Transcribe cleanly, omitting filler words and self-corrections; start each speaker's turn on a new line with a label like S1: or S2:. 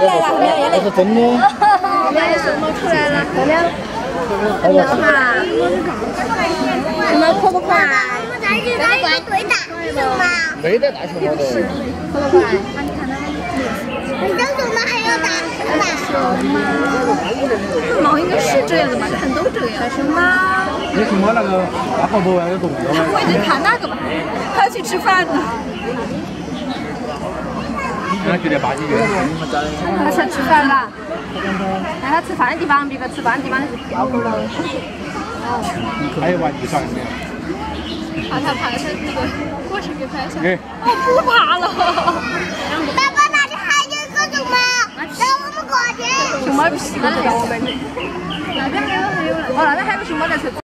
S1: 来了，后面也来。
S2: 这是真的。
S1: 后面的熊猫出来了，后面。好不好？熊猫可不可爱？
S3: 我们这里有一个对大熊猫。
S2: 没得大熊猫的。
S1: 可不可爱？
S3: 小熊猫还有大熊猫。
S1: 猫应该是这样的吧？看都这个样。小熊猫。
S2: 你熊猫那个大黄脖有动作吗？
S1: 我已经看哪个吧？他要去吃饭了。
S2: 那9点8几元。
S1: 他是吃饭了。带他吃饭的地方，别个吃饭的地方是票口了。
S2: 还有玩具耍的。
S1: 怕他那个，我去给拍一下。
S2: 哎。
S1: 我不怕了。
S3: 爸爸那里还有一个熊猫，让我们过去。
S1: 熊猫屁股掉我们。那边还有了。哦，那边还有熊猫在吃。